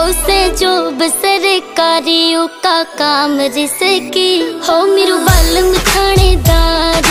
उसे जो सरकारियों का काम रिसकी हो मेरू बालम थानेदार